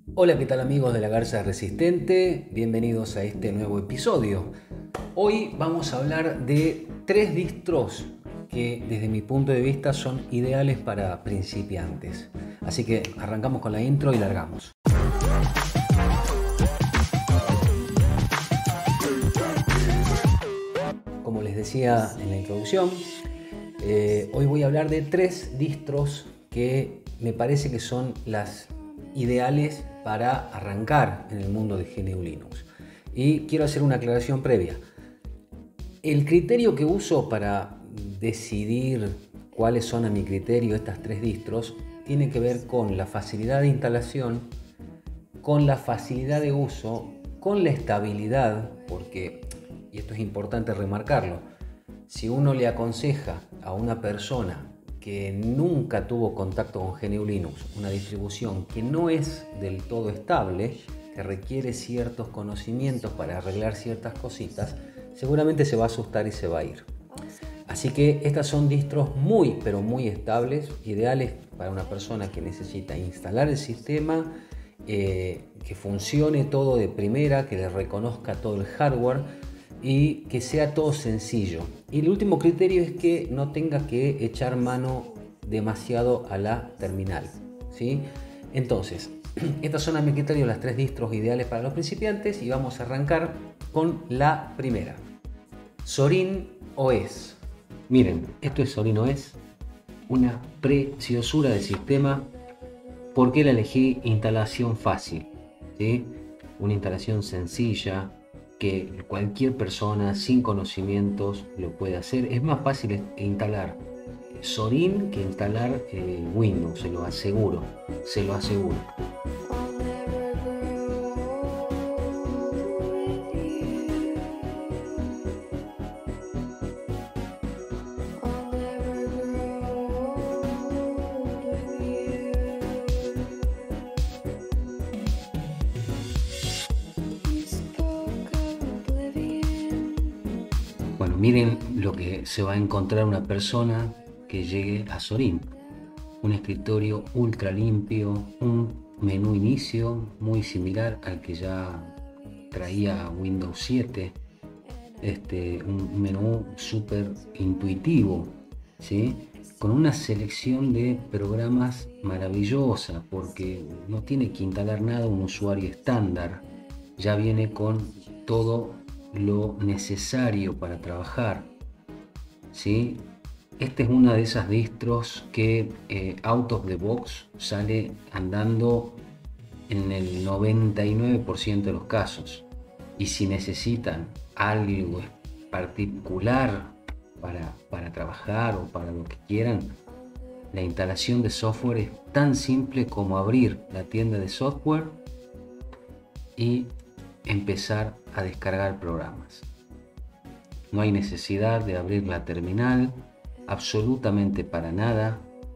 Hola, ¿qué tal amigos de la Garza Resistente? Bienvenidos a este nuevo episodio. Hoy vamos a hablar de tres distros que desde mi punto de vista son ideales para principiantes. Así que arrancamos con la intro y largamos. Como les decía en la introducción, hoy voy a hablar de tres distros que me parece que son las ideales para arrancar en el mundo de GNU Linux. Y quiero hacer una aclaración previa. El criterio que uso para decidir cuáles son a mi criterio estas tres distros tiene que ver con la facilidad de instalación, con la facilidad de uso, con la estabilidad, porque, y esto es importante remarcarlo, si uno le aconseja a una persona que nunca tuvo contacto con GNU Linux, una distribución que no es del todo estable, que requiere ciertos conocimientos para arreglar ciertas cositas, seguramente se va a asustar y se va a ir. Así que estas son distros muy, pero muy estables, ideales para una persona que necesita instalar el sistema, que funcione todo de primera, que le reconozca todo el hardware y que sea todo sencillo. Y el último criterio es que no tenga que echar mano demasiado a la terminal, ¿sí? Entonces, estas son a mi criterio las tres distros ideales para los principiantes y vamos a arrancar con la primera, Zorin OS. Miren, esto es Zorin OS, una preciosura de sistema. ¿Por qué la elegí? Instalación fácil, ¿sí? Una instalación sencilla que cualquier persona sin conocimientos lo puede hacer. Es más fácil instalar Zorin que instalar Windows, se lo aseguro, se lo aseguro. Bueno, miren lo que se va a encontrar una persona que llegue a Zorin. Un escritorio ultra limpio, un menú inicio muy similar al que ya traía Windows 7. Un menú súper intuitivo, ¿sí? Con una selección de programas maravillosa, porque no tiene que instalar nada un usuario estándar. Ya viene con todo lo necesario para trabajar, ¿sí? Esta es una de esas distros que out of the box sale andando en el 99% de los casos. Y si necesitan algo particular para trabajar o para lo que quieran, la instalación de software es tan simple como abrir la tienda de software y empezar a descargar programas. No hay necesidad de abrir la terminal, absolutamente para nada.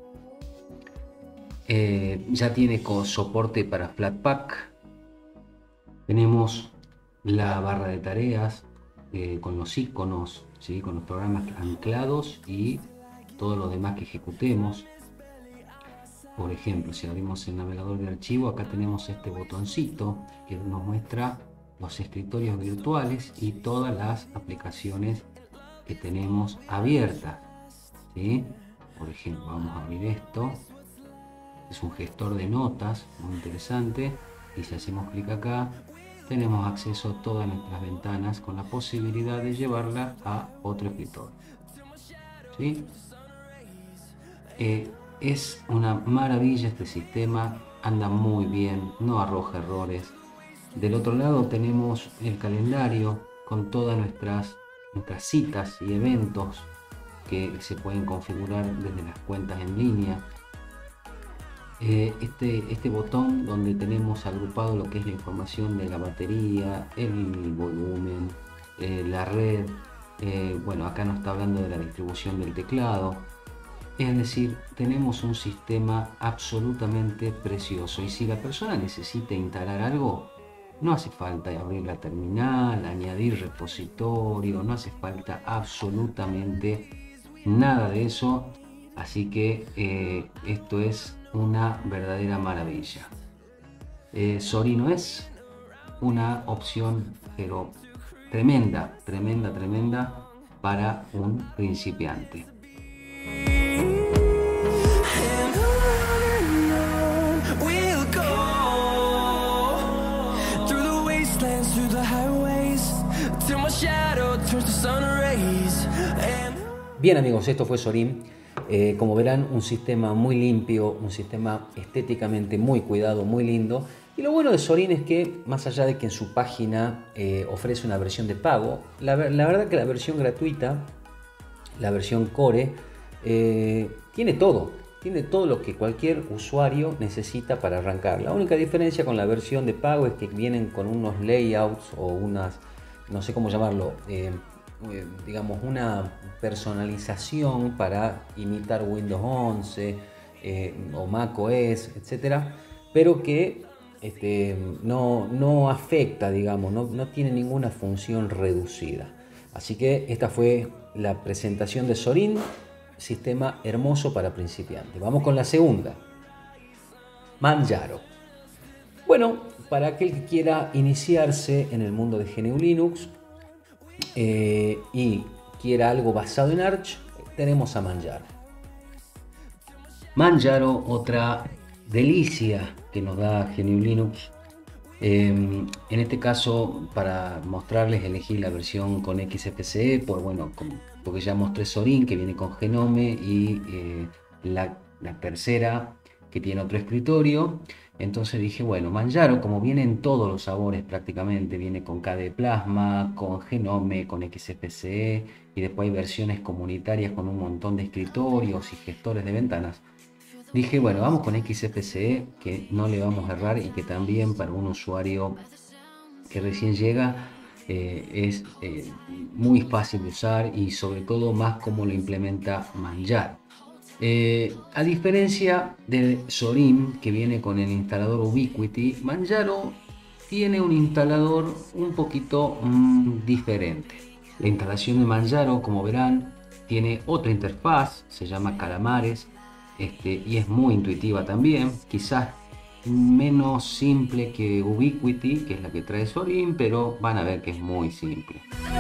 Ya tiene soporte para Flatpak. Tenemos la barra de tareas con los iconos, ¿sí? Con los programas anclados y todo lo demás que ejecutemos. Por ejemplo, si abrimos el navegador de archivo, acá tenemos este botoncito que nos muestra los escritorios virtuales y todas las aplicaciones que tenemos abiertas, ¿sí? Por ejemplo, vamos a abrir esto. Es un gestor de notas muy interesante y si hacemos clic acá tenemos acceso a todas nuestras ventanas con la posibilidad de llevarla a otro escritorio, ¿sí? Es una maravilla este sistema, anda muy bien, no arroja errores. Del otro lado tenemos el calendario con todas nuestras citas y eventos que se pueden configurar desde las cuentas en línea. Este botón donde tenemos agrupado lo que es la información de la batería, el volumen, la red, bueno, acá nos está hablando de la distribución del teclado. Es decir, tenemos un sistema absolutamente precioso y si la persona necesita instalar algo, no hace falta abrir la terminal, añadir repositorio, no hace falta absolutamente nada de eso. Así que esto es una verdadera maravilla. Sorino es una opción, pero tremenda, tremenda, tremenda para un principiante. Bien amigos, esto fue Sorin. Como verán, un sistema muy limpio, un sistema estéticamente muy cuidado, muy lindo. Y lo bueno de Sorin es que, más allá de que en su página ofrece una versión de pago, la verdad que la versión gratuita, la versión Core, tiene todo lo que cualquier usuario necesita para arrancar. La única diferencia con la versión de pago es que vienen con unos layouts o unas, no sé cómo llamarlo, digamos una personalización para imitar Windows 11 o Mac OS, etcétera, pero que no afecta, digamos, no tiene ninguna función reducida. Así que esta fue la presentación de Sorin, sistema hermoso para principiantes. Vamos con la segunda, Manjaro. Bueno, para aquel que quiera iniciarse en el mundo de GNU Linux y quiera algo basado en Arch, tenemos a Manjaro. Manjaro, otra delicia que nos da GNU Linux. En este caso, para mostrarles, elegí la versión con XFCE, porque ya mostré Sorin, que viene con Genome, y la tercera, que tiene otro escritorio. Entonces dije, bueno, Manjaro, como viene en todos los sabores prácticamente, viene con KDE Plasma, con Genome, con XFCE, y después hay versiones comunitarias con un montón de escritorios y gestores de ventanas. Dije, bueno, vamos con XFCE, que no le vamos a errar y que también para un usuario que recién llega es muy fácil de usar, y sobre todo más como lo implementa Manjaro. A diferencia de Sorin, que viene con el instalador Ubiquiti, Manjaro tiene un instalador un poquito diferente. La instalación de Manjaro, como verán, tiene otra interfaz, se llama Calamares, y es muy intuitiva también, quizás menos simple que Ubiquiti, que es la que trae Sorin, pero van a ver que es muy simple.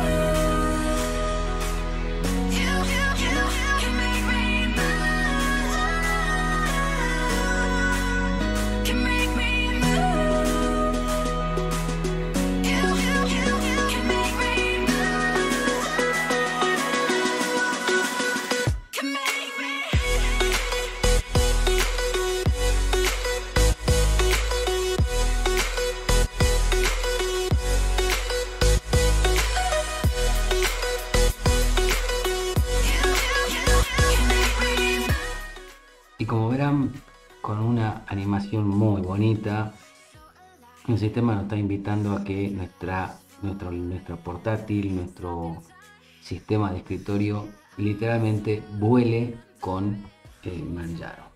Y como verán, con una animación muy bonita, el sistema nos está invitando a que nuestro portátil, nuestro sistema de escritorio, literalmente vuele con Manjaro.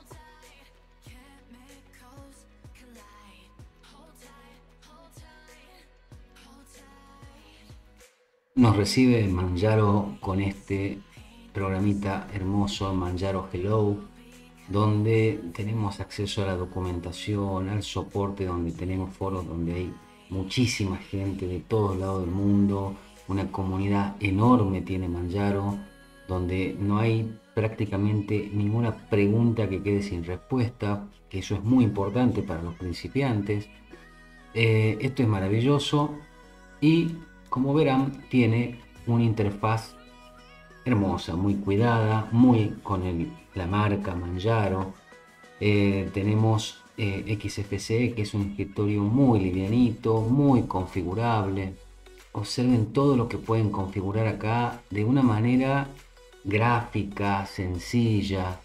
Nos recibe Manjaro con este programita hermoso, Manjaro Hello, donde tenemos acceso a la documentación, al soporte, donde tenemos foros donde hay muchísima gente de todos lados del mundo, una comunidad enorme tiene Manjaro, donde no hay prácticamente ninguna pregunta que quede sin respuesta, que eso es muy importante para los principiantes. Esto es maravilloso, y como verán tiene una interfaz hermosa, muy cuidada, muy con la marca Manjaro. Tenemos XFCE, que es un escritorio muy livianito, muy configurable. Observen todo lo que pueden configurar acá de una manera gráfica, sencilla,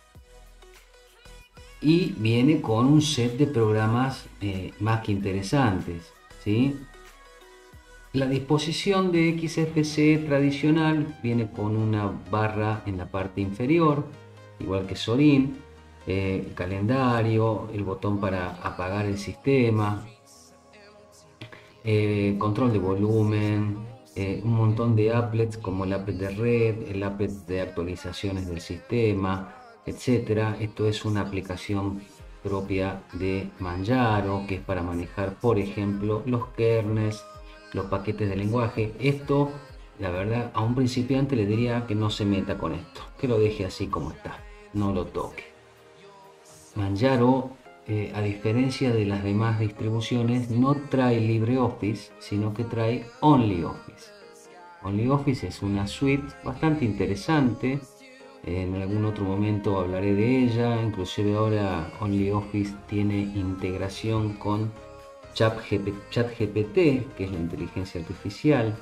y viene con un set de programas más que interesantes, ¿sí? La disposición de XFCE tradicional viene con una barra en la parte inferior, igual que Sorin, calendario, el botón para apagar el sistema, control de volumen, un montón de applets como el applet de red, el applet de actualizaciones del sistema, etcétera. Esto es una aplicación propia de Manjaro, que es para manejar, por ejemplo, los kernels, los paquetes de lenguaje. Esto, la verdad, a un principiante le diría que no se meta con esto, que lo deje así como está, no lo toque. Manjaro, a diferencia de las demás distribuciones, no trae LibreOffice, sino que trae OnlyOffice. OnlyOffice es una suite bastante interesante. En algún otro momento hablaré de ella. Inclusive ahora OnlyOffice tiene integración con ChatGPT, que es la inteligencia artificial.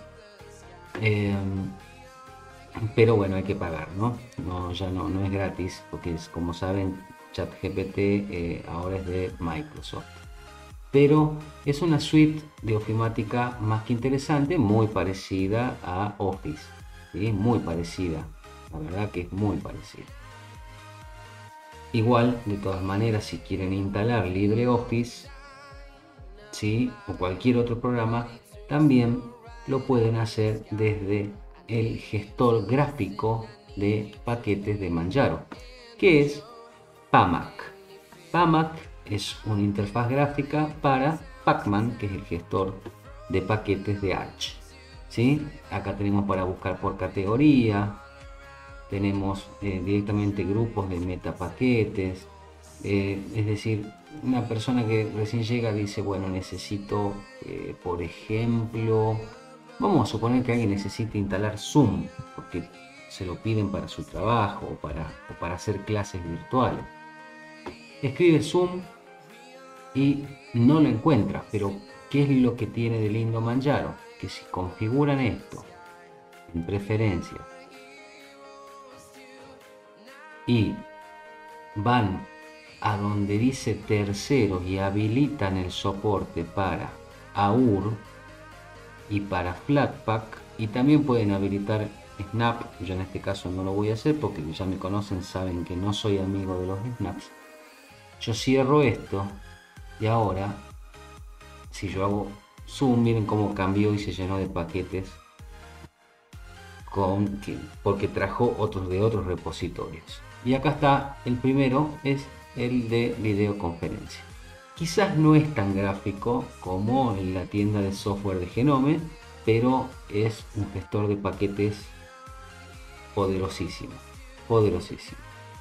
Pero bueno, hay que pagar, ¿no? Ya no es gratis, porque como saben, ChatGPT ahora es de Microsoft. Pero es una suite de ofimática más que interesante, muy parecida a Office, ¿sí? Muy parecida, la verdad que es muy parecida. Igual, de todas maneras, si quieren instalar LibreOffice, ¿sí? O cualquier otro programa, también lo pueden hacer desde el gestor gráfico de paquetes de Manjaro, que es Pamac. Pamac es una interfaz gráfica para Pacman, que es el gestor de paquetes de Arch. ¿Sí? Acá tenemos para buscar por categoría, tenemos directamente grupos de metapaquetes, es decir, una persona que recién llega dice, bueno, necesito, por ejemplo, vamos a suponer que alguien necesita instalar Zoom, porque se lo piden para su trabajo o para hacer clases virtuales. Escribe Zoom y no lo encuentra, pero ¿qué es lo que tiene de lindo Manjaro? Que si configuran esto en preferencias y van a donde dice terceros y habilitan el soporte para AUR y para Flatpak, y también pueden habilitar Snap. Yo en este caso no lo voy a hacer porque ya me conocen, saben que no soy amigo de los snaps. Yo cierro esto y ahora, si yo hago zoom, miren cómo cambió y se llenó de paquetes porque trajo otros de otros repositorios. Y acá está, el primero es el de videoconferencia. Quizás no es tan gráfico como en la tienda de software de Genome, pero es un gestor de paquetes poderosísimo, poderosísimo.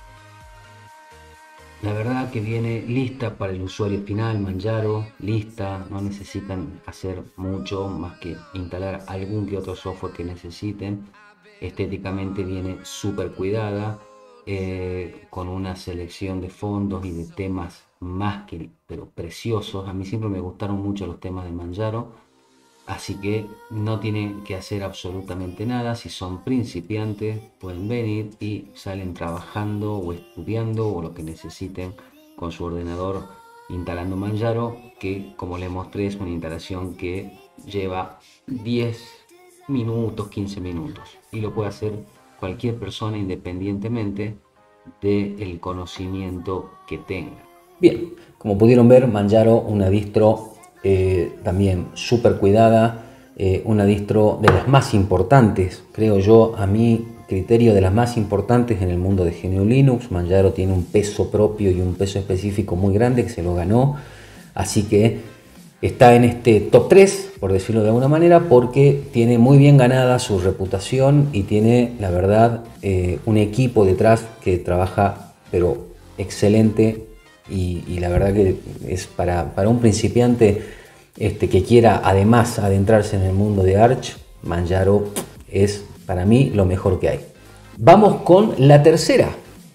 La verdad que viene lista para el usuario final, Manjaro, lista, no necesitan hacer mucho más que instalar algún que otro software que necesiten. Estéticamente viene súper cuidada, con una selección de fondos y de temas más que pero preciosos. A mí siempre me gustaron mucho los temas de Manjaro. Así que no tienen que hacer absolutamente nada. Si son principiantes, pueden venir y salen trabajando o estudiando o lo que necesiten con su ordenador instalando Manjaro, que como les mostré es una instalación que lleva 10 minutos, 15 minutos. Y lo puede hacer cualquier persona independientemente del conocimiento que tenga. Bien, como pudieron ver, Manjaro, una distro también súper cuidada, una distro de las más importantes, creo yo, a mi criterio, de las más importantes en el mundo de GNU Linux. Manjaro tiene un peso propio y un peso específico muy grande que se lo ganó, así que está en este top 3, por decirlo de alguna manera, porque tiene muy bien ganada su reputación y tiene, la verdad, un equipo detrás que trabaja pero excelente. Y la verdad que es para un principiante que quiera además adentrarse en el mundo de Arch, Manjaro es para mí lo mejor que hay. Vamos con la tercera,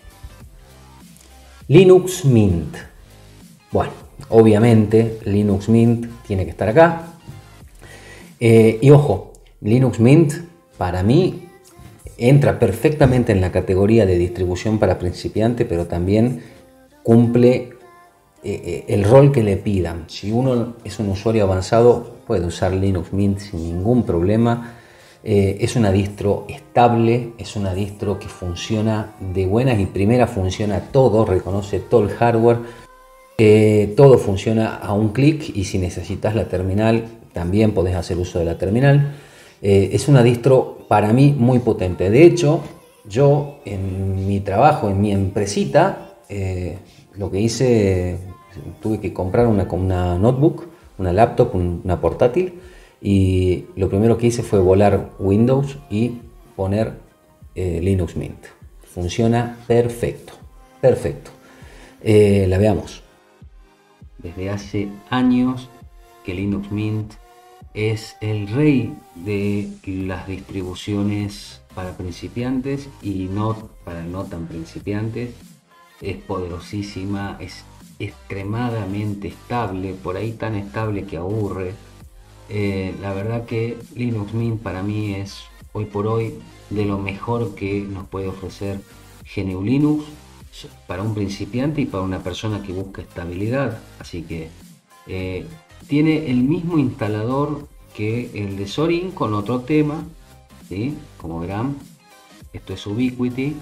Linux Mint. Bueno, obviamente Linux Mint tiene que estar acá. Y ojo, Linux Mint para mí entra perfectamente en la categoría de distribución para principiante, pero también cumple el rol que le pidan. Si uno es un usuario avanzado, puede usar Linux Mint sin ningún problema. Es una distro estable, es una distro que funciona de buenas y primeras, funciona todo, reconoce todo el hardware, todo funciona a un clic, y si necesitas la terminal también podés hacer uso de la terminal. Es una distro para mí muy potente. De hecho, yo en mi trabajo, en mi empresita, lo que hice, tuve que comprar una notebook, una laptop, una portátil, y lo primero que hice fue volar Windows y poner Linux Mint. Funciona perfecto, perfecto. La veamos. Desde hace años que Linux Mint es el rey de las distribuciones para principiantes y no para no tan principiantes. Es poderosísima, es extremadamente estable, por ahí tan estable que aburre. La verdad que Linux Mint para mí es hoy por hoy de lo mejor que nos puede ofrecer GNU Linux para un principiante y para una persona que busca estabilidad. Así que tiene el mismo instalador que el de Zorin con otro tema, ¿sí? Como verán, esto es Ubiquiti,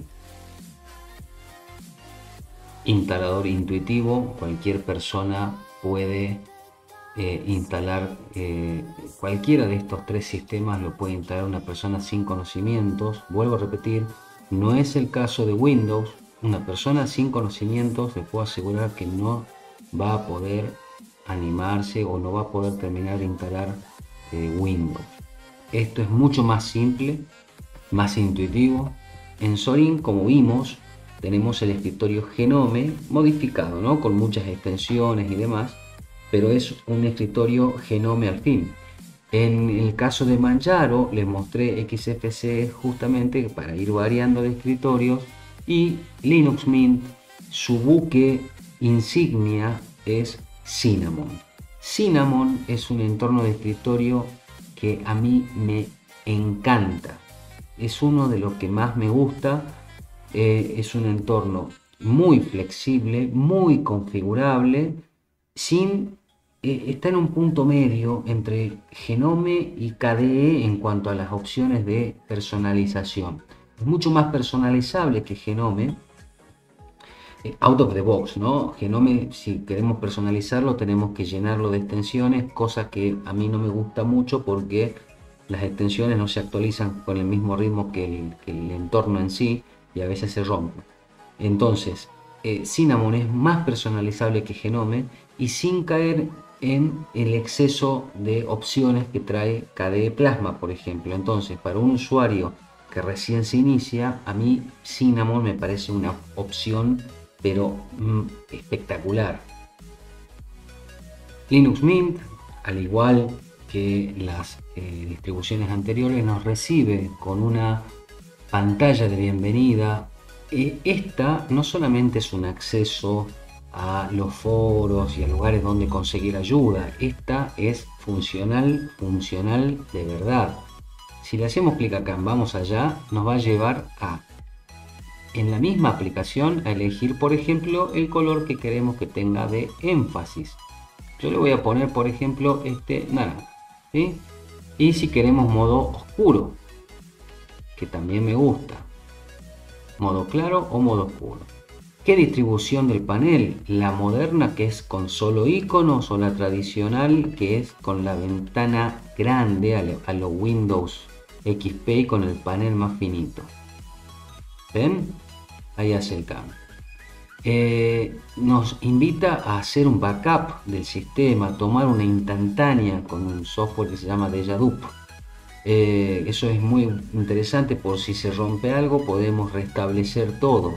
instalador intuitivo, cualquier persona puede instalar cualquiera de estos tres sistemas, lo puede instalar una persona sin conocimientos. Vuelvo a repetir, no es el caso de Windows. Una persona sin conocimientos, les puedo asegurar que no va a poder animarse o no va a poder terminar de instalar Windows. Esto es mucho más simple, más intuitivo. En Zorin, como vimos, tenemos el escritorio Genome modificado, ¿no? Con muchas extensiones y demás, pero es un escritorio Genome al fin. En el caso de Manjaro les mostré XFCE justamente para ir variando de escritorios, y Linux Mint, su buque insignia es Cinnamon. Cinnamon es un entorno de escritorio que a mí me encanta. Es uno de los que más me gusta. Es un entorno muy flexible, muy configurable, está en un punto medio entre Genome y KDE en cuanto a las opciones de personalización. Es mucho más personalizable que Genome, out of the box, ¿no? Genome, si queremos personalizarlo, tenemos que llenarlo de extensiones, cosa que a mí no me gusta mucho porque las extensiones no se actualizan con el mismo ritmo que el entorno en sí, y a veces se rompen. Entonces, Cinnamon es más personalizable que Genome y sin caer en el exceso de opciones que trae KDE Plasma, por ejemplo. Entonces, para un usuario que recién se inicia, a mí Cinnamon me parece una opción, pero espectacular. Linux Mint, al igual que las distribuciones anteriores, nos recibe con una pantalla de bienvenida. Esta no solamente es un acceso a los foros y a lugares donde conseguir ayuda, esta es funcional de verdad. Si le hacemos clic acá en vamos allá, nos va a llevar en la misma aplicación a elegir, por ejemplo, el color que queremos que tenga de énfasis. Yo le voy a poner, por ejemplo, este naranja, ¿sí? Y si queremos modo oscuro, que también me gusta, modo claro o modo oscuro. ¿Qué distribución del panel? La moderna, que es con solo iconos, o la tradicional, que es con la ventana grande a lo Windows XP y con el panel más finito. ¿Ven? Ahí hace el cambio. Nos invita a hacer un backup del sistema, tomar una instantánea con un software que se llama Dejadup. Eso es muy interesante, por si se rompe algo podemos restablecer todo.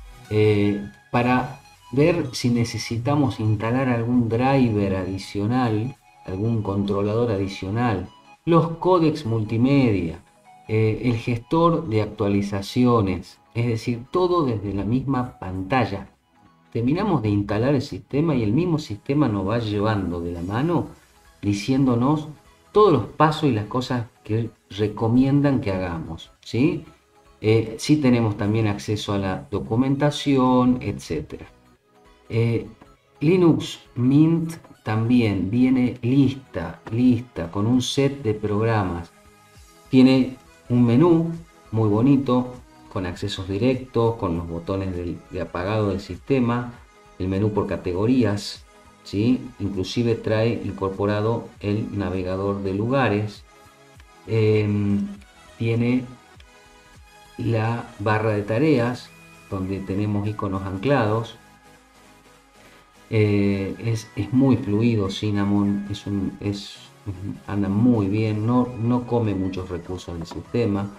Para ver si necesitamos instalar algún driver adicional, algún controlador adicional, los códecs multimedia, el gestor de actualizaciones, es decir, todo desde la misma pantalla. Terminamos de instalar el sistema y el mismo sistema nos va llevando de la mano diciéndonos todos los pasos y las cosas que recomiendan que hagamos, ¿sí? Sí tenemos también acceso a la documentación, etc. Linux Mint también viene lista con un set de programas. Tiene un menú muy bonito, con accesos directos, con los botones de apagado del sistema, el menú por categorías, ¿sí? Inclusive trae incorporado el navegador de lugares. Tiene la barra de tareas, donde tenemos iconos anclados. Es muy fluido. Cinnamon anda muy bien, no come muchos recursos del sistema.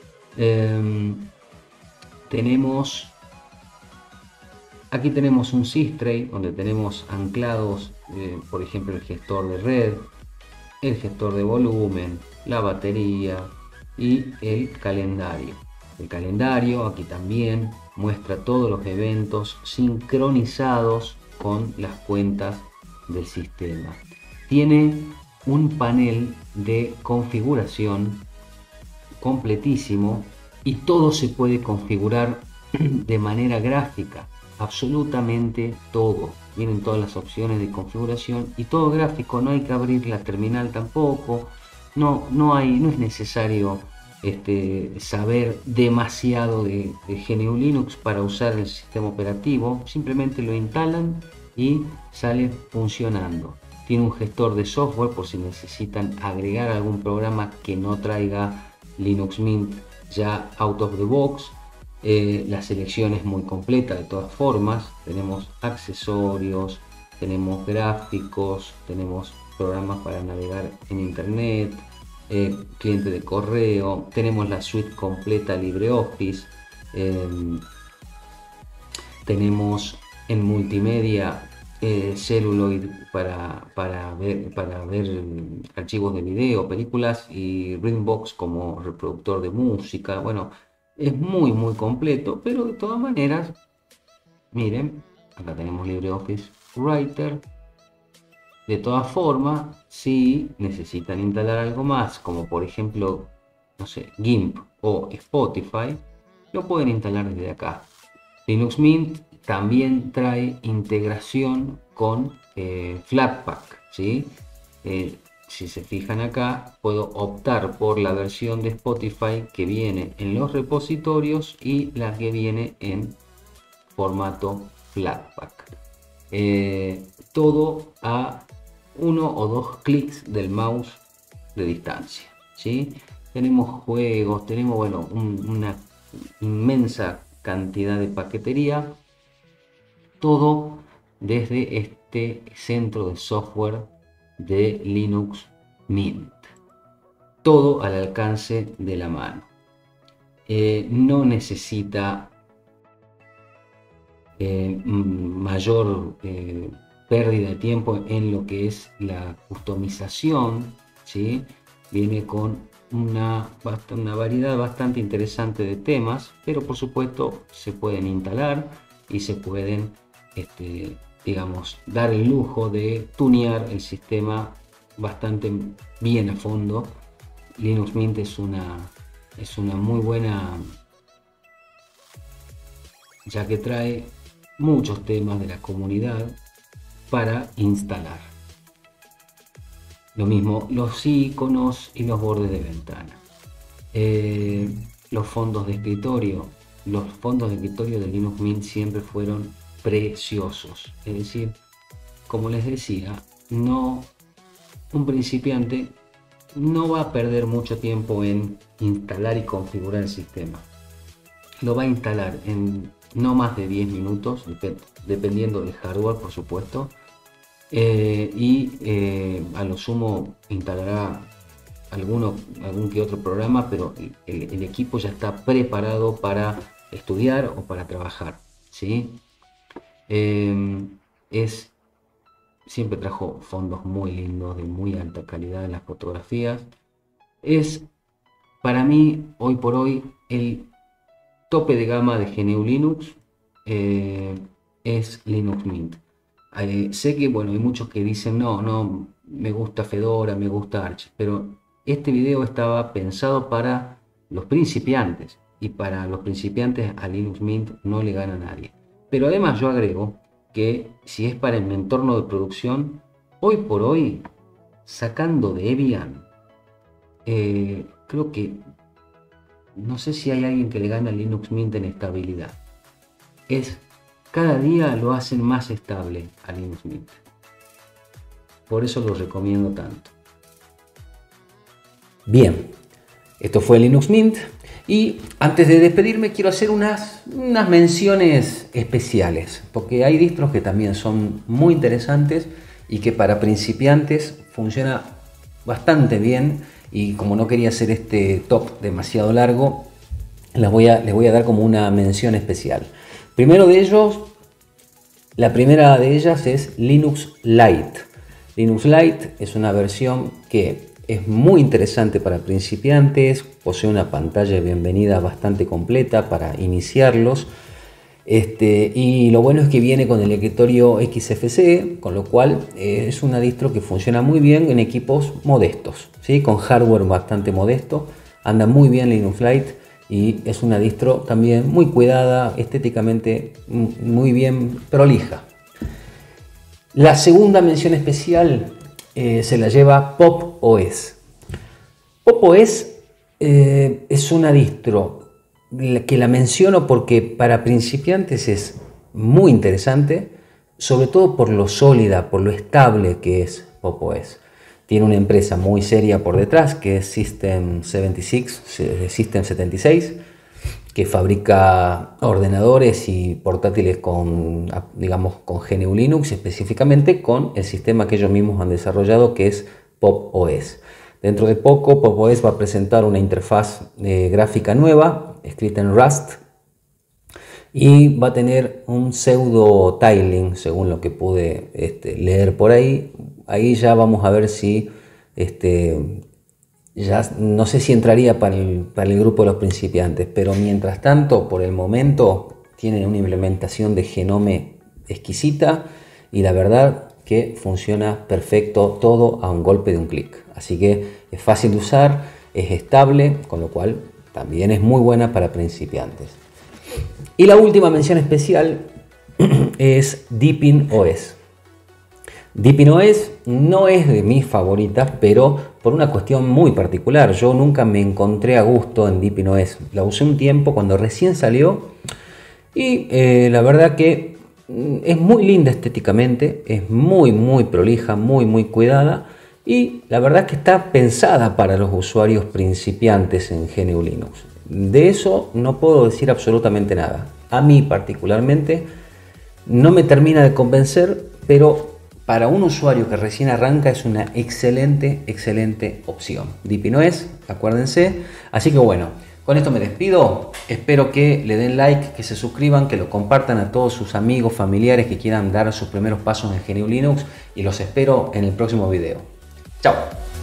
Tenemos Aquí tenemos un Systray donde tenemos anclados, por ejemplo, el gestor de red, el gestor de volumen, la batería y el calendario. El calendario aquí también muestra todos los eventos sincronizados con las cuentas del sistema. Tiene un panel de configuración completísimo y todo se puede configurar de manera gráfica, absolutamente todo. Vienen todas las opciones de configuración y todo gráfico, no hay que abrir la terminal tampoco, no es necesario saber demasiado de GNU Linux para usar el sistema operativo, simplemente lo instalan y sale funcionando. Tiene un gestor de software por si necesitan agregar algún programa que no traiga Linux Mint ya out of the box. La selección es muy completa de todas formas. Tenemos accesorios, tenemos gráficos, tenemos programas para navegar en internet, cliente de correo, tenemos la suite completa LibreOffice, tenemos en multimedia Celluloid para ver archivos de video, películas, y Rhythmbox como reproductor de música. Bueno, es muy completo, pero de todas maneras, miren, acá tenemos LibreOffice Writer. De todas formas, si necesitan instalar algo más, como por ejemplo, no sé, GIMP o Spotify, lo pueden instalar desde acá. Linux Mint también trae integración con Flatpak, ¿sí? Si se fijan acá, puedo optar por la versión de Spotify que viene en los repositorios y la que viene en formato Flatpak. Todo a 1 o 2 clics del mouse de distancia, ¿sí? Tenemos juegos, tenemos una inmensa cantidad de paquetería, todo desde este centro de software de Linux Mint, todo al alcance de la mano. No necesita mayor pérdida de tiempo en lo que es la customización, ¿sí? Viene con una variedad bastante interesante de temas, pero por supuesto se pueden instalar y se pueden digamos, dar el lujo de tunear el sistema bastante bien a fondo. Linux Mint es una muy buena, ya que trae muchos temas de la comunidad para instalar. Lo mismo los iconos y los bordes de ventana. Los fondos de escritorio. Los fondos de escritorio de Linux Mint siempre fueron preciosos. Es decir, como les decía, un principiante no va a perder mucho tiempo en instalar y configurar el sistema. Lo va a instalar en no más de 10 minutos, dependiendo del hardware, por supuesto. A lo sumo instalará algún que otro programa, pero el equipo ya está preparado para estudiar o para trabajar, ¿sí? Siempre trajo fondos muy lindos, de muy alta calidad en las fotografías. Es para mí, hoy por hoy, el tope de gama de GNU Linux. Es Linux Mint. Sé que hay muchos que dicen no, me gusta Fedora, me gusta Arch, pero este video estaba pensado para los principiantes, y para los principiantes a Linux Mint no le gana a nadie. Pero además yo agrego que si es para el entorno de producción, hoy por hoy, sacando Debian, creo que no sé si hay alguien que le gana a Linux Mint en estabilidad. Cada día lo hacen más estable a Linux Mint. Por eso lo recomiendo tanto. Bien, esto fue Linux Mint. Y antes de despedirme quiero hacer unas menciones especiales, porque hay distros que también son muy interesantes y que para principiantes funciona bastante bien, y como no quería hacer este top demasiado largo, les voy a dar como una mención especial. La primera de ellas es Linux Lite. Linux Lite es una versión que es muy interesante para principiantes, posee una pantalla de bienvenida bastante completa para iniciarlos. Y lo bueno es que viene con el escritorio XFCE, con lo cual es una distro que funciona muy bien en equipos modestos, ¿sí? Con hardware bastante modesto, anda muy bien Linux Lite y es una distro también muy cuidada, estéticamente muy bien prolija. La segunda mención especial se la lleva Pop! OS. Pop! OS es una distro que la menciono porque para principiantes es muy interesante, sobre todo por lo sólida, por lo estable que es Pop! OS. Tiene una empresa muy seria por detrás que es System 76, que fabrica ordenadores y portátiles con GNU Linux, específicamente con el sistema que ellos mismos han desarrollado, que es Pop! OS. Dentro de poco, Pop! OS va a presentar una interfaz gráfica nueva, escrita en Rust, y va a tener un pseudo tiling, según lo que pude leer por ahí. Ahí ya vamos a ver si, ya no sé si entraría para el grupo de los principiantes, pero mientras tanto, por el momento, tienen una implementación de Genome exquisita y la verdad que funciona perfecto, todo a un golpe de un clic. Así que es fácil de usar, es estable, con lo cual también es muy buena para principiantes. Y la última mención especial es Deepin OS. Deepin OS no es de mis favoritas, pero por una cuestión muy particular. Yo nunca me encontré a gusto en Deepin OS. La usé un tiempo cuando recién salió y la verdad que es muy linda estéticamente, es muy prolija, muy cuidada, y la verdad es que está pensada para los usuarios principiantes en GNU Linux. De eso no puedo decir absolutamente nada. A mí particularmente no me termina de convencer, pero para un usuario que recién arranca es una excelente opción. Deepin OS, acuérdense. Así que bueno, con esto me despido. Espero que le den like, que se suscriban, que lo compartan a todos sus amigos, familiares que quieran dar sus primeros pasos en GNU Linux, y los espero en el próximo video. Chao.